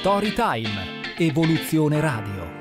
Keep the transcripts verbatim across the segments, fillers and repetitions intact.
Storytime, Evoluzione Radio.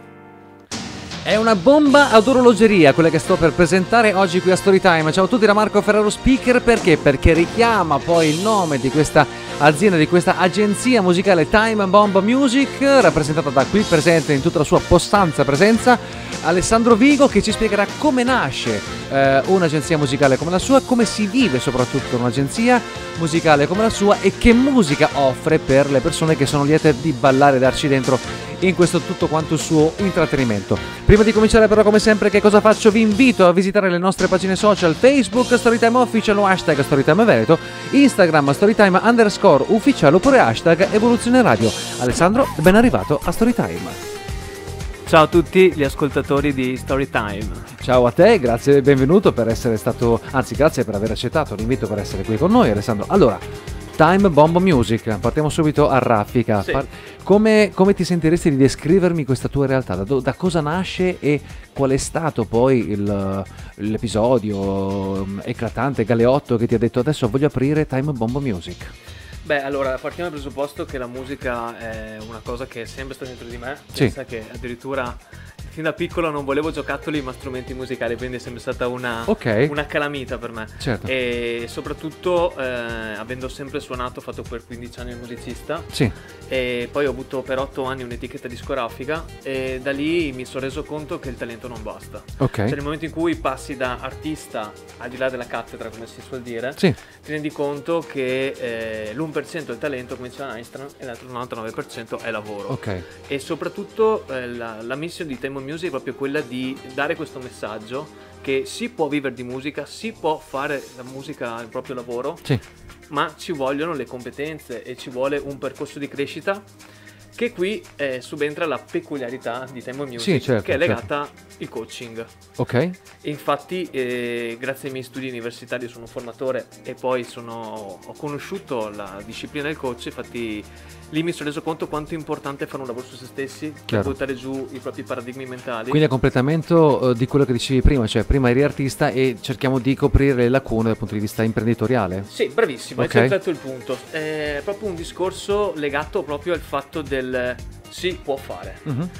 È una bomba ad orologeria quella che sto per presentare oggi qui a Storytime. Ciao a tutti da Marco Ferraro Speaker. Perché? Perché richiama poi il nome di questa azienda, di questa agenzia musicale Time Bomb Music, rappresentata da qui presente in tutta la sua possanza presenza Alessandro Vigo, che ci spiegherà come nasce eh, un'agenzia musicale come la sua, come si vive soprattutto un'agenzia musicale come la sua e che musica offre per le persone che sono liete di ballare e darci dentro in questo tutto quanto il suo intrattenimento. Prima di cominciare però, come sempre, che cosa faccio? Vi invito a visitare le nostre pagine social: Facebook Storytime Official o hashtag Storytime Veneto, Instagram Storytime underscore ufficiale oppure hashtag Evoluzione Radio. Alessandro, ben arrivato a Storytime. Ciao a tutti gli ascoltatori di Storytime. Ciao a te, grazie e benvenuto per essere stato, anzi grazie per aver accettato l'invito per essere qui con noi, Alessandro. Allora, Time Bomb Music, partiamo subito a raffica. Sì. Par- come, come ti sentiresti di descrivermi questa tua realtà? Da, do- da cosa nasce e qual è stato poi il, l'episodio um, eclatante, galeotto che ti ha detto adesso voglio aprire Time Bomb Music? Beh, allora, partiamo dal presupposto che la musica è una cosa che è sempre stata dentro di me. Sì. Pensa che addirittura fin da piccolo non volevo giocattoli ma strumenti musicali, quindi è sempre stata una, Ok. una calamita per me. Certo. E soprattutto, eh, avendo sempre suonato, ho fatto per quindici anni il musicista. Sì. E poi ho avuto per otto anni un'etichetta discografica e da lì mi sono reso conto che il talento non basta. Ok. Cioè nel momento in cui passi da artista al di là della cattedra, come si suol dire, Sì. ti rendi conto che eh, l'uno per cento è il talento, come diceva Einstein, e l'altro novantanove per cento è lavoro. Ok. E soprattutto eh, la, la mission di Time Music è proprio quella di dare questo messaggio che si può vivere di musica, si può fare la musica il proprio lavoro, Sì. ma ci vogliono le competenze e ci vuole un percorso di crescita, che qui eh, subentra la peculiarità di Time Music, Sì, certo, che è legata certo. al coaching. Ok. E infatti eh, grazie ai miei studi universitari sono un formatore e poi sono, ho conosciuto la disciplina del coach. Infatti lì mi sono reso conto quanto è importante fare un lavoro su se stessi, per Chiaro. buttare giù i propri paradigmi mentali. Quindi a completamento eh, di quello che dicevi prima, cioè prima eri artista e cerchiamo di coprire le lacune dal punto di vista imprenditoriale. Sì, bravissimo, Ok. hai centrato il punto. È proprio un discorso legato proprio al fatto del si può fare. Mhm.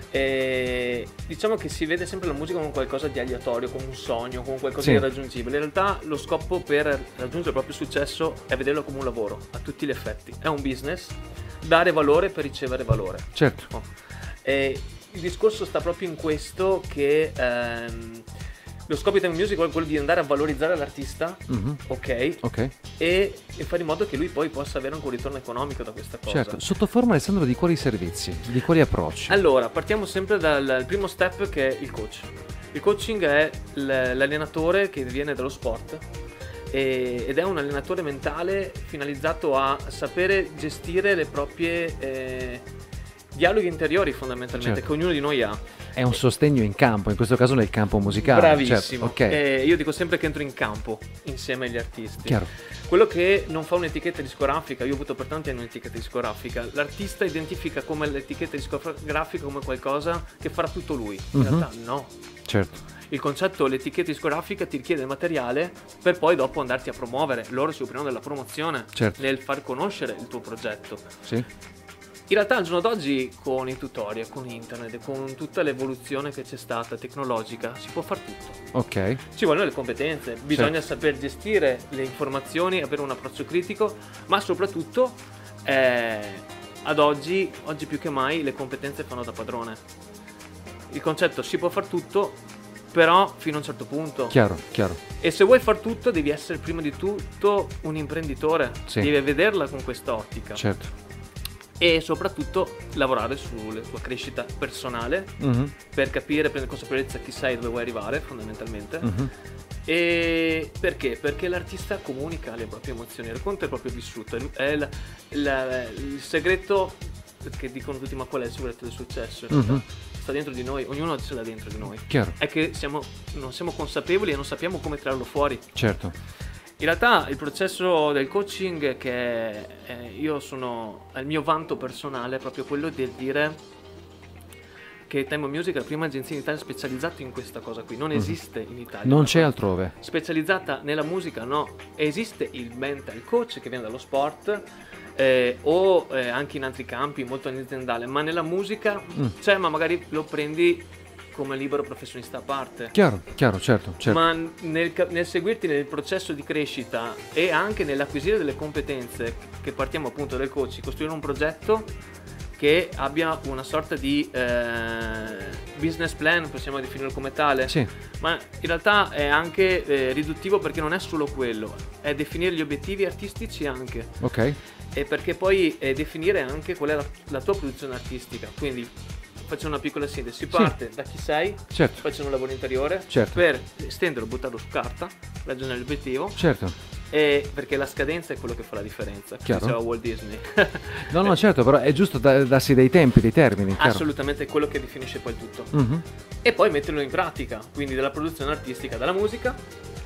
E diciamo che si vede sempre la musica come qualcosa di aleatorio, come un sogno, come qualcosa Sì. di irraggiungibile. In realtà lo scopo per raggiungere il proprio successo è vederlo come un lavoro, a tutti gli effetti. È un business, dare valore per ricevere valore. Certo. E il discorso sta proprio in questo, che ehm, lo scopo di Time Music è quello di andare a valorizzare l'artista, Mhm. ok? Ok. E, e fare in modo che lui poi possa avere anche un ritorno economico da questa cosa. Certo. Sotto forma, Alessandro, di quali servizi? Di quali approcci? Allora, partiamo sempre dal, dal primo step, che è il coach. Il coaching è l- l'allenatore che viene dallo sport e- ed è un allenatore mentale finalizzato a sapere gestire le proprie eh, dialoghi interiori, fondamentalmente, Certo. che ognuno di noi ha. È un sostegno in campo, in questo caso nel campo musicale. Bravissimo. Certo. Ok. Eh, io dico sempre che entro in campo insieme agli artisti. Chiaro. Quello che non fa un'etichetta discografica, io ho avuto per tanti anni un'etichetta discografica, l'artista identifica come l'etichetta discografica come qualcosa che farà tutto lui. In Mhm. realtà no. Certo. Il concetto, l'etichetta discografica ti richiede materiale per poi dopo andarti a promuovere. Loro si occupano della promozione, Certo. nel far conoscere il tuo progetto. Sì. In realtà al giorno d'oggi, con i tutorial, con internet, con tutta l'evoluzione che c'è stata tecnologica, si può fare tutto. Ok. Ci vogliono le competenze, bisogna Certo. saper gestire le informazioni, avere un approccio critico, ma soprattutto eh, ad oggi, oggi più che mai, le competenze fanno da padrone. Il concetto: si può far tutto, però fino a un certo punto. Chiaro, chiaro. E se vuoi far tutto devi essere prima di tutto un imprenditore, Sì. devi vederla con quest'ottica. Certo. E soprattutto lavorare sulla tua crescita personale, Mhm. per capire, prendere consapevolezza chi sei e dove vuoi arrivare, fondamentalmente. Mhm. E perché? Perché l'artista comunica le proprie emozioni, racconta il proprio vissuto. È la- la- il segreto che dicono tutti: ma qual è il segreto del successo? In realtà Mhm. sta dentro di noi, ognuno ce l'ha dentro di noi. Chiaro. È che siamo, non siamo consapevoli e non sappiamo come tirarlo fuori. Certo. In realtà il processo del coaching, che eh, io sono, è il mio vanto personale, è proprio quello di dire che Time Music è la prima agenzia in Italia specializzata in questa cosa qui. Non esiste in Italia. Non c'è altrove. Specializzata nella musica, no. Esiste il mental coach che viene dallo sport eh, o eh, anche in altri campi molto aziendale, ma nella musica Mm. cioè, ma magari lo prendi come libero professionista a parte. Chiaro, chiaro, certo, certo. Ma nel, ca- nel seguirti nel processo di crescita e anche nell'acquisire delle competenze, che partiamo appunto dal coach, costruire un progetto che abbia una sorta di eh, business plan, possiamo definirlo come tale, Sì, ma in realtà è anche eh, riduttivo, perché non è solo quello, è definire gli obiettivi artistici anche, ok. e perché poi è definire anche qual è la, la tua produzione artistica. Quindi faccio una piccola sintesi, si parte da chi sei, Certo, faccio un lavoro interiore Certo. per estenderlo, buttarlo su carta, raggiungere l'obiettivo, certo. e perché la scadenza è quello che fa la differenza, Chiaro. diceva Walt Disney. No, no, certo, però è giusto da- darsi dei tempi, dei termini, chiaro. Assolutamente, è quello che definisce poi il tutto. Mhm. E poi metterlo in pratica, quindi dalla produzione artistica, dalla musica,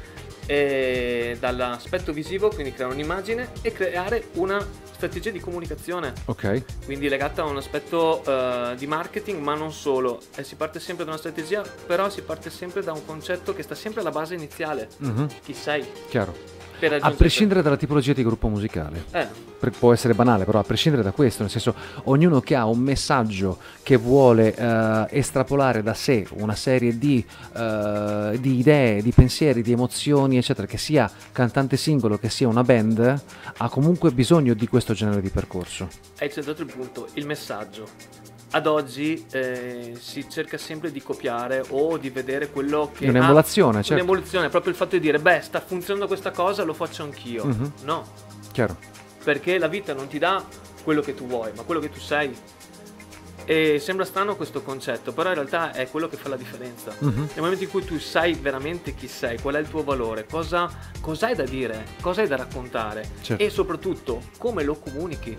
e dall'aspetto visivo, quindi creare un'immagine e creare una strategia di comunicazione, Ok, quindi legata a un aspetto eh, di marketing, ma non solo. E si parte sempre da una strategia, però si parte sempre da un concetto che sta sempre alla base iniziale. mhm, Chi sei? chiaro. Per A raggiungere- prescindere dalla tipologia di gruppo musicale. Eh, Per- può essere banale, però a prescindere da questo, nel senso, ognuno che ha un messaggio che vuole eh, estrapolare da sé una serie di, eh, di idee, di pensieri, di emozioni, eccetera, che sia cantante singolo, che sia una band, ha comunque bisogno di questo genere di percorso. hai centrato il punto, il messaggio. Ad oggi eh, si cerca sempre di copiare o di vedere quello che Un'emulazione, ha certo. un'evoluzione, proprio il fatto di dire, beh, sta funzionando questa cosa, lo faccio anch'io. Mhm. No, Chiaro. perché la vita non ti dà quello che tu vuoi, ma quello che tu sei. E sembra strano questo concetto, però in realtà è quello che fa la differenza. Mhm. Nel momento in cui tu sai veramente chi sei, qual è il tuo valore, cosa, cosa hai da dire, cosa hai da raccontare, Certo. e soprattutto come lo comunichi.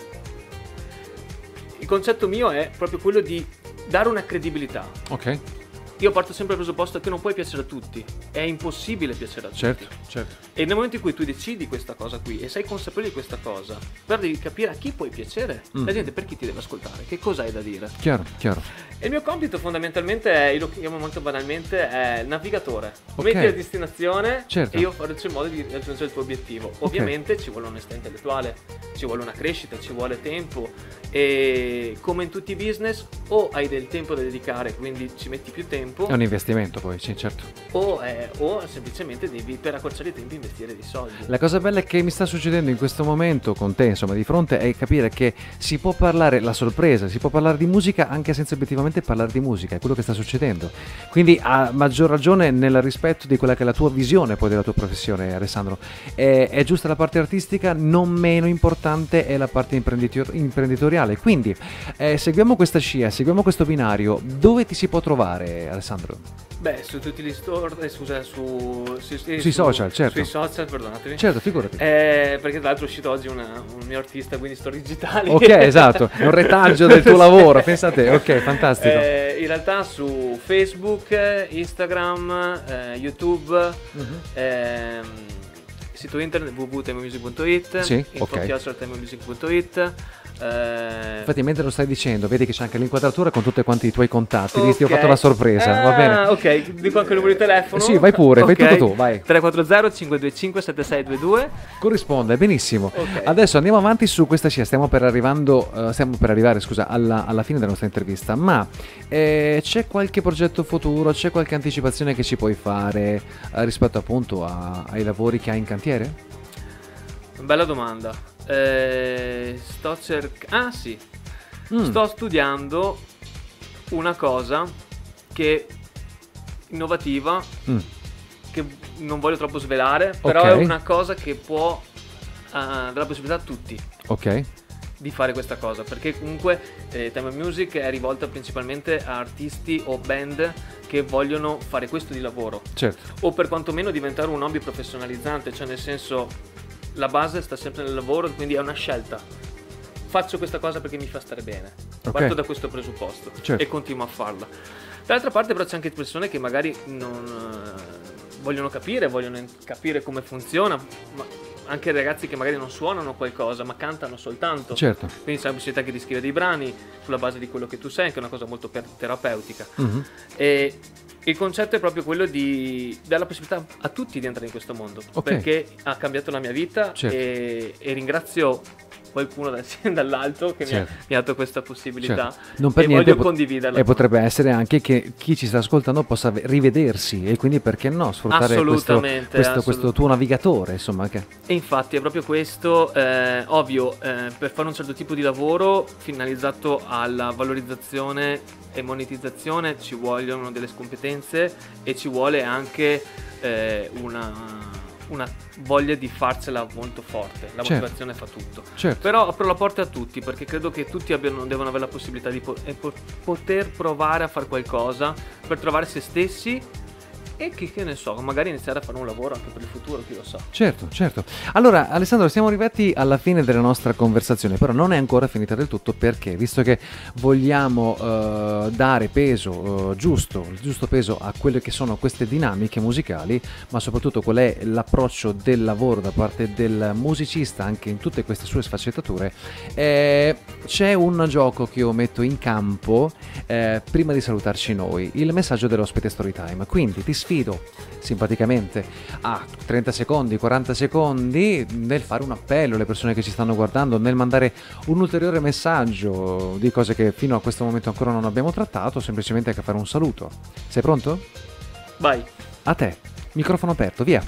Il concetto mio è proprio quello di dare una credibilità. Ok, Io parto sempre dal presupposto che non puoi piacere a tutti, è impossibile piacere a tutti. certo, certo. E nel momento in cui tu decidi questa cosa qui e sei consapevole di questa cosa, però devi capire a chi puoi piacere. Mm. La gente per chi ti deve ascoltare, che cosa hai da dire. Chiaro, chiaro. E il mio compito fondamentalmente è, io lo chiamo molto banalmente, è navigatore. Ok. Metti la destinazione Certo. e io faccio in modo di raggiungere il tuo obiettivo. Ovviamente ci vuole onestà intellettuale, ci vuole una crescita, ci vuole tempo, e come in tutti i business o hai del tempo da dedicare, quindi ci metti più tempo, È un investimento poi, sì, certo. o, eh, o semplicemente devi, per accorciare i tempi, investire dei soldi. La cosa bella che mi sta succedendo in questo momento con te, insomma, di fronte, è capire che si può parlare, la sorpresa, si può parlare di musica anche senza obiettivamente parlare di musica, è quello che sta succedendo. Quindi a maggior ragione nel rispetto di quella che è la tua visione poi della tua professione, Alessandro. È, è giusta la parte artistica, non meno importante è la parte imprenditor- imprenditoriale. Quindi eh, seguiamo questa scia, seguiamo questo binario. Dove ti si può trovare, Alessandro? Beh, su tutti gli store, eh, scusa, su, su- sì, Sui su- social, certo. Sui social, perdonatemi. Certo, figurati. Eh, perché tra l'altro è uscito oggi una- un mio artista, quindi store digitali. Ok, esatto, è un retaggio del tuo lavoro, pensa a te, ok, fantastico. Eh, in realtà su Facebook, Instagram, eh, YouTube, Mhm. ehm, sito internet w w w punto temomusic punto it, Sì, info ok. chiocciola temomusic punto it. eh, Infatti mentre lo stai dicendo, vedi che c'è anche l'inquadratura con tutti quanti i tuoi contatti, ok. ti ho fatto la sorpresa, va bene? Ah, ok, dico anche il numero di telefono. Sì, vai pure, fai Ok. tutto tu, vai. tre quattro zero cinque due cinque sette sei due due. Corrisponde, benissimo. Ok. Adesso andiamo avanti su questa scia, stiamo per arrivando, eh, stiamo per arrivare, scusa, alla, alla fine della nostra intervista, ma eh, c'è qualche progetto futuro, c'è qualche anticipazione che ci puoi fare eh, rispetto appunto a- ai lavori che hai in cantiere? Bella domanda. Eh, sto cercando. Ah, sì. Mm, Sto studiando una cosa che innovativa, mm, che non voglio troppo svelare, però Ok. è una cosa che può eh, dare la possibilità a tutti ok, di fare questa cosa, perché comunque eh, Time Music è rivolta principalmente a artisti o band che vogliono fare questo di lavoro, certo, o per quantomeno diventare un hobby professionalizzante, cioè nel senso la base sta sempre nel lavoro, quindi è una scelta. Faccio questa cosa perché mi fa stare bene, Ok. parto da questo presupposto Certo. e continuo a farla. Dall'altra parte però c'è anche persone che magari non eh, vogliono capire, vogliono in- capire come funziona, ma anche ragazzi che magari non suonano qualcosa ma cantano soltanto. certo. Quindi c'è la possibilità che di scrivere dei brani sulla base di quello che tu sei, che è una cosa molto per- terapeutica. Mhm. E il concetto è proprio quello di dare la possibilità a tutti di entrare in questo mondo, Ok. perché ha cambiato la mia vita, Certo. e, e ringrazio qualcuno da, dall'alto che certo. mi, ha, mi ha dato questa possibilità, certo. Non per e niente voglio pot- condividerla. E potrebbe essere anche che chi ci sta ascoltando possa rivedersi, e quindi perché no sfruttare questo, questo, questo tuo navigatore, insomma. Che... E infatti è proprio questo, eh, ovvio, eh, per fare un certo tipo di lavoro finalizzato alla valorizzazione e monetizzazione ci vogliono delle competenze e ci vuole anche eh, una... una voglia di farcela molto forte, la certo. motivazione fa tutto. Certo. Però apro la porta a tutti, perché credo che tutti abbiano, devono avere la possibilità di po- po- poter provare a fare qualcosa per trovare se stessi e che, che ne so, magari iniziare a fare un lavoro anche per il futuro, chi lo sa. Certo, certo. Allora, Alessandro, siamo arrivati alla fine della nostra conversazione, però non è ancora finita del tutto, perché visto che vogliamo uh, dare peso uh, giusto, il giusto peso a quelle che sono queste dinamiche musicali, ma soprattutto qual è l'approccio del lavoro da parte del musicista anche in tutte queste sue sfaccettature, eh, c'è un gioco che io metto in campo eh, prima di salutarci noi, il messaggio dell'ospite Storytime. Quindi ti sfido simpaticamente a trenta secondi, quaranta secondi nel fare un appello alle persone che ci stanno guardando, nel mandare un ulteriore messaggio di cose che fino a questo momento ancora non abbiamo trattato, semplicemente anche fare un saluto. Sei pronto? Vai. A te, microfono aperto, via.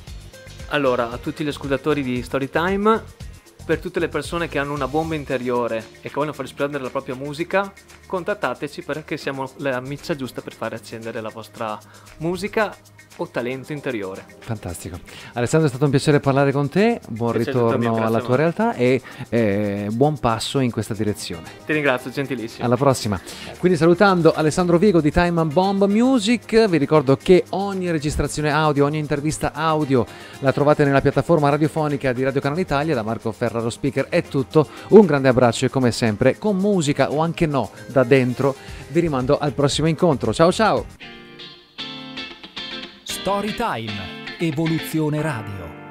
Allora, a tutti gli ascoltatori di Storytime, per tutte le persone che hanno una bomba interiore e che vogliono far esplodere la propria musica, contattateci perché siamo la miccia giusta per fare accendere la vostra musica o talento interiore. Fantastico. Alessandro, è stato un piacere parlare con te, buon Piacere ritorno mio, alla tua man. realtà e eh, buon passo in questa direzione. Ti ringrazio, gentilissimo. Alla prossima. Quindi salutando Alessandro Vigo di Time Bomb Music, vi ricordo che ogni registrazione audio, ogni intervista audio la trovate nella piattaforma radiofonica di Radio Canale Italia. Da Marco Ferraro Speaker è tutto, un grande abbraccio e come sempre con musica o anche no da dentro vi rimando al prossimo incontro. Ciao ciao! Storytime, Evoluzione Radio.